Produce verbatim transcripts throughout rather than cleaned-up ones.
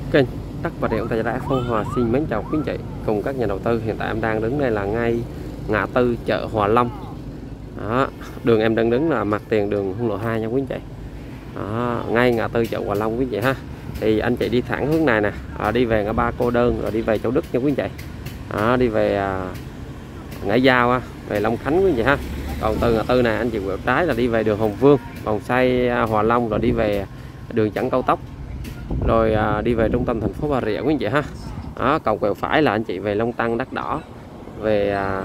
Kênh Đất và Điện Tài Đá Phong Hòa xin mến chào quý anh chị cùng các nhà đầu tư. Hiện tại em đang đứng đây là ngay ngã tư chợ Hòa Long. Đó, đường em đang đứng là mặt tiền đường Hương Lộ hai nha quý anh chị. Đó, ngay ngã tư chợ Hòa Long quý anh chị ha. Thì anh chị đi thẳng hướng này nè, à, đi về ngã ba Cô Đơn rồi đi về Châu Đức nha quý anh chị. Đó, đi về à, ngã Giao á, về Long Khánh quý anh chị ha. Còn từ ngã tư này anh chị quẹo trái là đi về đường Hồng Vương, vòng xoay à, Hòa Long rồi đi về đường Trần Cao Tốc, rồi à, đi về trung tâm thành phố Bà Rịa quý anh chị ha. Đó, còn quẹo phải là anh chị về Long Tăng, Đắt Đỏ, về à,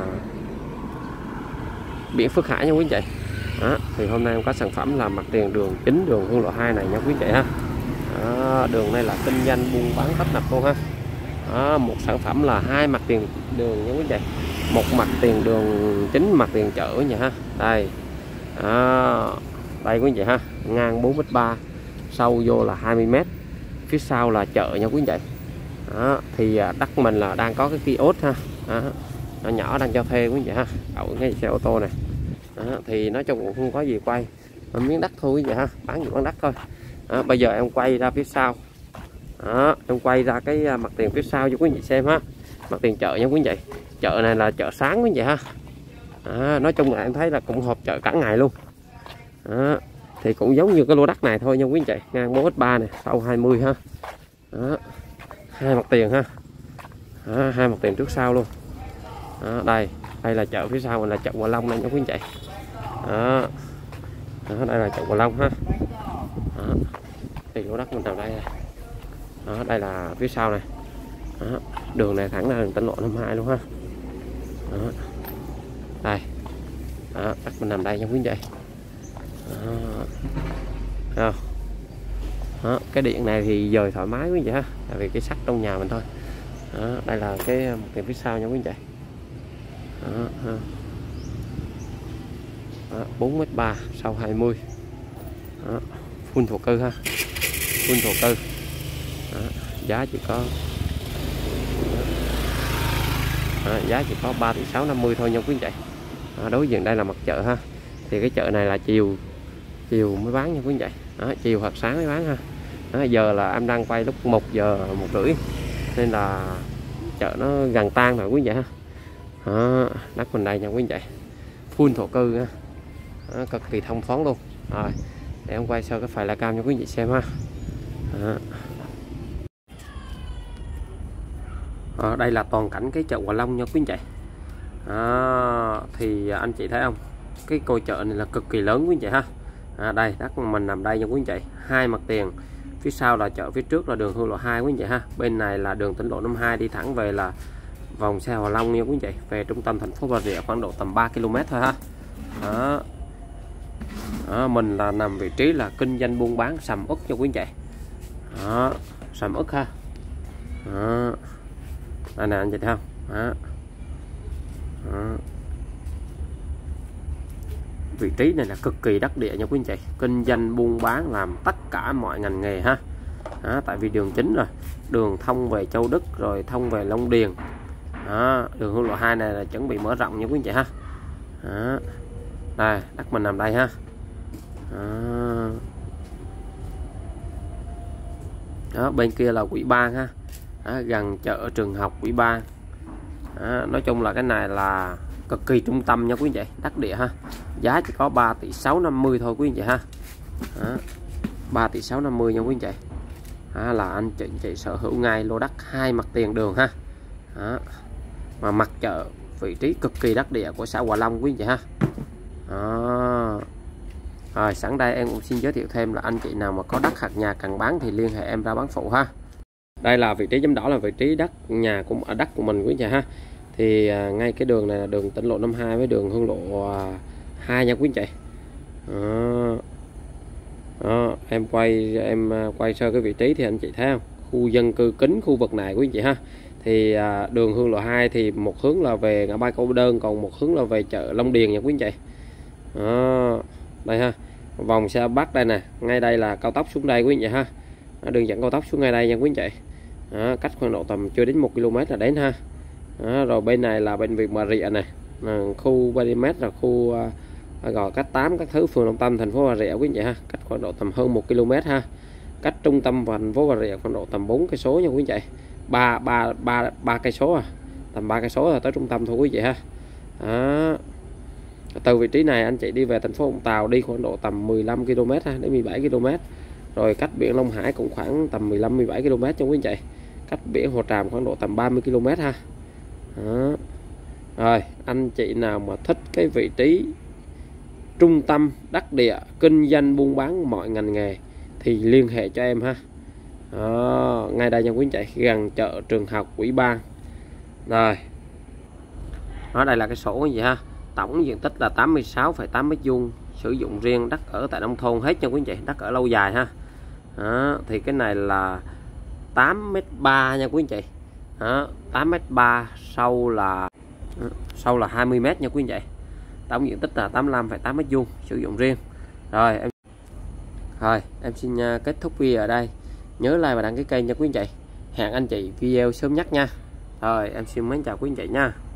biển Phước Hải nha quý anh chị. Đó, thì hôm nay em có sản phẩm là mặt tiền đường chính đường Hương Lộ hai này nha quý anh chị ha. Đó, đường này là kinh doanh buôn bán tấp nập luôn ha. Đó, một sản phẩm là hai mặt tiền đường nha quý anh chị, một mặt tiền đường chính, mặt tiền chợ nha ha. Đây, đó, đây quý anh chị ha, ngang bốn mét ba, sâu vô là hai mươi mét, phía sau là chợ nha quý anh chị. Đó, thì đất mình là đang có cái kiosk ha. Đó, nó nhỏ đang cho thuê quý anh chị ha, đậu cái xe ô tô này. Đó, thì nói chung cũng không có gì quay, miếng đất thôi quý anh chị ha, bán những bán đất thôi. Đó, bây giờ em quay ra phía sau. Đó, em quay ra cái mặt tiền phía sau cho quý anh chị xem ha, mặt tiền chợ nha quý anh chị. Chợ này là chợ sáng quý anh chị ha. Đó, nói chung là em thấy là cũng họp chợ cả ngày luôn. Đó, thì cũng giống như cái lô đất này thôi nha quý anh chị, ngang bốn mét ba này, sâu hai mươi ha. Đó, hai mặt tiền ha. Đó, hai mặt tiền trước sau luôn. Đó, đây đây là chợ phía sau mình là chợ Hòa Long này nha quý anh chị. Đó, đó đây là chợ Hòa Long ha. Đó, thì lô đất mình nằm đây này. Đó, đây là phía sau này. Đó, đường này thẳng ra đường tỉnh lộ năm hai luôn ha. Đó, đây. Đó, đất mình nằm đây nha quý anh chị. Đó. Đó, cái điện này thì dời thoải mái quý anh chị ha, tại vì cái sắt trong nhà mình thôi. Đó, đây là cái một tiền phía sau nha quý anh chị. Đó, ha. Đó, bốn mét ba, sau hai mươi. Đó, full thổ cư ha, full thổ cư. Đó, giá chỉ có đó, giá chỉ có ba tỷ sáu năm mươi thôi nha quý anh chị. Đó, đối diện đây là mặt chợ ha, thì cái chợ này là chiều chiều mới bán nha quý anh chị. Đó, chiều hoặc sáng mới bán ha. Đó, giờ là em đang quay lúc một giờ một rưỡi nên là chợ nó gần tan rồi quý anh chị ha. Đó, đất mình đây nha quý anh chị, full thổ cư ha. Đó, cực kỳ thông thoáng luôn. Rồi để em quay sơ cái file cam cho quý anh chị xem ha. Đó. Đó, đây là toàn cảnh cái chợ Hòa Long nha quý anh chị. Đó, thì anh chị thấy không, cái cô chợ này là cực kỳ lớn quý anh chị ha. À, đây đất mình nằm đây nha quý anh chị, hai mặt tiền, phía sau là chợ, phía trước là đường Hương Lộ hai quý anh chị ha, bên này là đường tỉnh lộ năm hai đi thẳng về là vòng xe Hòa Long nha quý anh chị, về trung tâm thành phố Bà Rịa khoảng độ tầm ba ki lô mét thôi ha. Đó. Đó, mình là nằm vị trí là kinh doanh buôn bán sầm uất cho quý anh chị. Đó, sầm uất ha. Đó. Đây nè anh chị thấy không. Đó. Đó. Vị trí này là cực kỳ đắc địa nha quý anh chị, kinh doanh buôn bán làm tất cả mọi ngành nghề ha. Đó, tại vì đường chính rồi, đường thông về Châu Đức rồi thông về Long Điền. Đó, đường Hương Lộ hai này là chuẩn bị mở rộng nha quý anh chị ha. Đó, đây đất mình nằm đây ha. Đó. Đó, bên kia là Quỹ Ban ha. Đó, gần chợ trường học Quỹ Ban. Đó, nói chung là cái này là cực kỳ trung tâm nha quý anh chị, đắc địa ha. Giá chỉ có ba tỷ sáu năm mươi thôi quý anh chị ha. Đó, ba tỷ sáu năm mươi nha quý anh chị. Đó, là anh chị, chị sở hữu ngay lô đất hai mặt tiền đường ha. Đó, mà mặt chợ, vị trí cực kỳ đắc địa của xã Hòa Long quý anh chị ha. Đó. Rồi sẵn đây em cũng xin giới thiệu thêm là anh chị nào mà có đất hoặc nhà cần bán thì liên hệ em ra bán phụ ha. Đây là vị trí chấm đỏ là vị trí đất nhà cũng ở đất của mình quý anh chị ha. Thì à, ngay cái đường này là đường tỉnh lộ năm hai với đường Hương Lộ à, hai nha quý anh chị. Đó. Đó, em quay em quay sơ cái vị trí thì anh chị thấy không, khu dân cư kín khu vực này quý anh chị ha. Thì à, đường Hương Lộ hai thì một hướng là về ngã ba Cô Đơn, còn một hướng là về chợ Long Điền nha quý anh chị. Đó, đây ha, vòng xe Bắc đây nè, ngay đây là cao tốc xuống đây quý anh chị ha. Đó, đường dẫn cao tốc xuống ngay đây nha quý anh chị. Đó, cách khoảng độ tầm chưa đến một ki lô mét là đến ha. Đó, rồi bên này là bệnh viện Bà Rịa này, khu ba mươi mét là khu uh, gọi cách tám các thứ, phường Long Tâm thành phố Bà Rịa quý anh chị ha, cách khoảng độ tầm hơn một ki lô mét ha. cách trung tâm thành phố Bà Rịa khoảng độ tầm bốn cây số nha quý anh chị. ba ba ba ba cây số à, tầm ba cây số là tới trung tâm thôi quý vị ha. Đó. Từ vị trí này anh chị đi về thành phố Vũng Tàu đi khoảng độ tầm mười lăm ki lô mét ha, đến mười bảy ki lô mét. Rồi cách biển Long Hải cũng khoảng tầm mười lăm mười bảy ki lô mét cho quý anh chị. Cách biển Hồ Tràm khoảng độ tầm ba mươi ki lô mét ha. Đó. Rồi anh chị nào mà thích cái vị trí trung tâm đắc địa kinh doanh buôn bán mọi ngành nghề thì liên hệ cho em ha. Đó, ngay đây nha quý anh chị, gần chợ trường học Ủy ban. Rồi đó, đây là cái sổ gì ha. Tổng diện tích là tám mươi sáu phẩy tám mét vuông, sử dụng riêng, đất ở tại nông thôn hết nha quý anh chị, đất ở lâu dài ha. Đó, thì cái này là tám mét ba nha quý anh chị. Đó, tám mét ba, sâu là sâu là hai mươi mét nha quý anh chị. Tổng diện tích là tám mươi lăm phẩy tám mét vuông, sử dụng riêng. Rồi em Rồi em xin kết thúc video ở đây. Nhớ like và đăng ký kênh nha quý anh chị. Hẹn anh chị video sớm nhất nha. Rồi em xin mến chào quý anh chị nha.